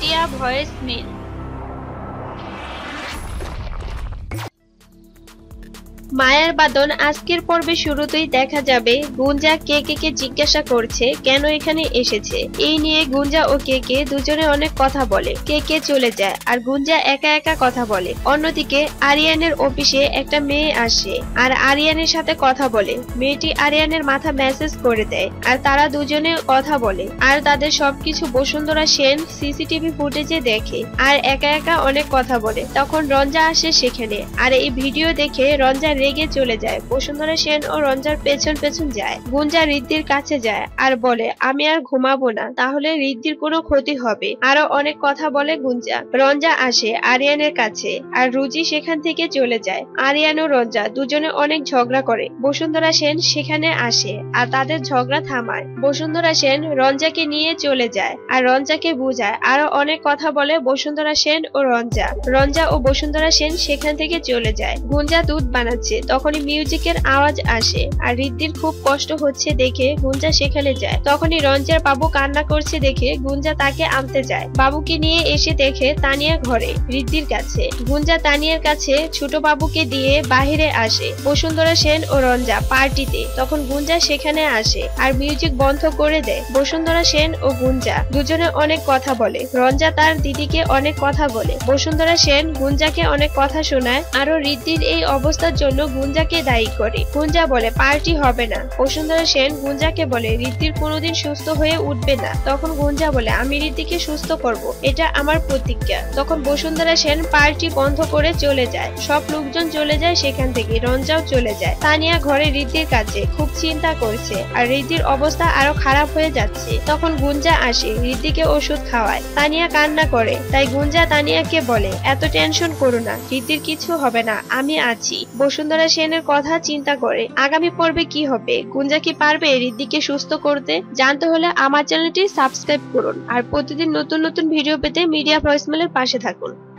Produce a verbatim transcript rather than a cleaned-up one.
ঘাটিয়া voice mail. মায়ার বাঁধন আজকের পর্বে শুরুতেই দেখা যাবে গুঞ্জা কে কে কে জিজ্ঞাসা করছে কেন এখানে এসেছে। এই নিয়ে গুঞ্জা ও কে কে দুজনে অনেক কথা বলে। কে কে চলে যায় আর গুঞ্জা একা একা কথা বলে। অন্যদিকে আরিয়ানের অফিসে একটা মেয়ে আসে আর আরিয়ানের সাথে কথা বলে। মেয়েটি আরিয়ানের মাথা মেসেজ করে দেয় আর তারা দুজনে কথা বলে আর তাদের সবকিছু বসুন্ধরা সেন সিসিটিভি ফুটেজে দেখে আর একা একা অনেক কথা বলে। তখন রঞ্জা আসে সেখানে আর এই ভিডিও দেখে রঞ্জা রেগে চলে যায়। বসুন্ধরা সেন ও রঞ্জার পেছন পেছন যায়। গুঞ্জা রিদ্ধির কাছে যায় আর বলে আমি আর ঘুমাবো না, তাহলে রিদ্ধির কোনো ক্ষতি হবে। আরো অনেক কথা বলে গুঞ্জা। রঞ্জা আসে আরিয়ানের কাছে আর রুজি সেখান থেকে চলে যায়। আরিয়ান ও রঞ্জা দুজনে অনেক ঝগড়া করে। বসুন্ধরা সেন সেখানে আসে আর তাদের ঝগড়া থামায়। বসুন্ধরা সেন রঞ্জাকে নিয়ে চলে যায় আর রঞ্জাকে বুঝায়। আরো অনেক কথা বলে বসুন্ধরা সেন ও রঞ্জা। রঞ্জা ও বসুন্ধরা সেন সেখান থেকে চলে যায়। গুঞ্জা দুধ বানাচ্ছে, তখনই মিউজিকের আওয়াজ আসে আর রিদ্ধির খুব কষ্ট হচ্ছে দেখে গুঞ্জা সেখানে যায়। তখনই রঞ্জার বাবু কান্না করছে দেখে গুঞ্জা তাকে আনতে যায়। বাবুকে নিয়ে এসে দেখে তানিয়া ঘরে রিদ্ধির কাছে। গুঞ্জা তানিয়ার কাছে ছোট বাবুকে দিয়ে বাহিরে আসে। বসুন্ধরা সেন ও রঞ্জা পার্টিতে, তখন গুঞ্জা সেখানে আসে আর মিউজিক বন্ধ করে দেয়। বসুন্ধরা সেন ও গুঞ্জা দুজনে অনেক কথা বলে। রঞ্জা তার দিদিকে অনেক কথা বলে। বসুন্ধরা সেন গুঞ্জাকে অনেক কথা শোনায়। আরো রিদ্ধির এই অবস্থার জন্য গুঞ্জাকে দায়ী করে। গুঞ্জা বলে পার্টি হবে না। বসুন্ধরা সেন গুঞ্জাকে বলে রিদ্ধির কোনোদিন সুস্থ হয়ে উঠবে না। তখন গুঞ্জা বলে আমি রিদ্ধিকে সুস্থ করব, এটা আমার প্রতিজ্ঞা। তখন বসুন্ধরা সেন পার্টি বন্ধ করে চলে যায়। সব লোকজন চলে যায় সেখান থেকে। রঞ্জাও চলে যায়। তানিয়া ঘরে রিদ্ধির কাছে খুব চিন্তা করছে আর রিদ্ধির অবস্থা আরো খারাপ হয়ে যাচ্ছে। তখন গুঞ্জা আসে, রিদ্ধিকে ওষুধ খাওয়ায়। তানিয়া কান্না করে, তাই গুঞ্জা তানিয়াকে বলে এত টেনশন করো না, রিদ্ধির কিছু হবে না, আমি আছি। বসুন্ধরা সেনের কথা চিন্তা করে আগামী পর্বে কি হবে। গুঞ্জা কি পারবে রিদ্ধিকে সুস্থ করতে? জানতে হলে আমার চ্যানেলটি সাবস্ক্রাইব করুন আর প্রতিদিন নতুন নতুন ভিডিও পেতে মিডিয়া ভয়েসমেলের পাশে থাকুন।